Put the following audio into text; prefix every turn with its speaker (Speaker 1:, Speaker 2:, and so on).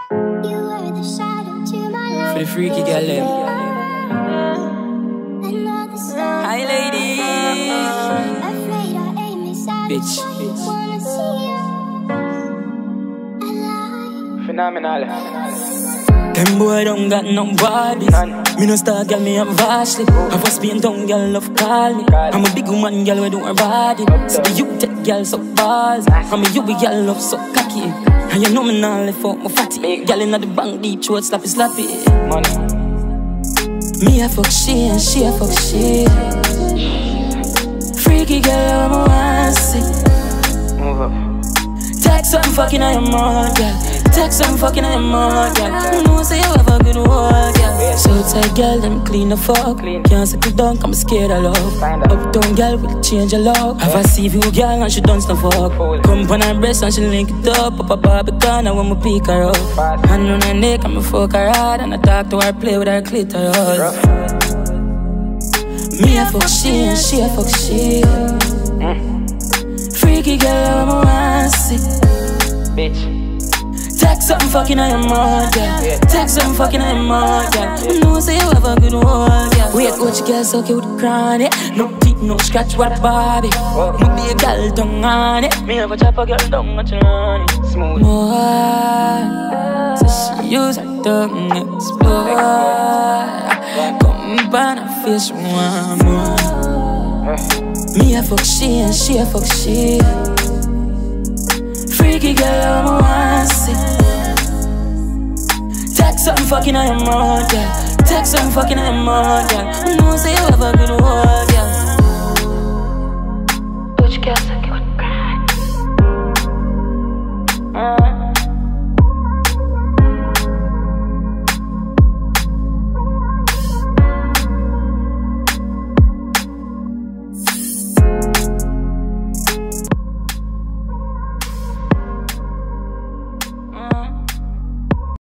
Speaker 1: For the freaky girl them. Hi ladies. Bitch. Phenomenal. Them boy don't got no Barbies. Me no star girl, me have Ashley. Have a Spain town girl love call me. I'm a big woman girl we do her body. So the you take girl so balls. I'm a you be girl love so cocky. And you know me now left out my fatty. Girl inna the bank deep throat slappy slappy. Money. Me a fuck she and she a fuck she. Freaky girl I'm a want see. Move up. Text I'm fucking on your mom, girl. Text I'm fucking on your mom, girl. You know say you have a good work, girl. So tight girl, them clean the fuck. Can't settle down, I'm scared of love. Uptown girl will change your love. Have a CV girl and she done stuff fuck. Come on her breast and she link it up. Up a Barbie corner when me pick her up. Hand on her neck and me fuck her hard. And I talk to her, play with her clitoris. Me a fuck she and she a fuck she. Freaky girl, I'm a want see. Bitch. Text I'm fucking on your mom, girl. Text I'm fucking on your mom, girl. You know say you have a good one, girl. Wait, watch your girl so cute with crown it. No teeth, no scratch, what Barbie. No be a girl tongue on it. Me have a chop a girl tongue on it. Smooth. More, so she use her tongue explore. Come on and feel she want more. Me a fuck she and she a fuck she. Freaky girl, I'm a want see. Text I'm fucking on your mom, girl. Text I'm fucking on your mom, girl. You know say you have a good one, girl.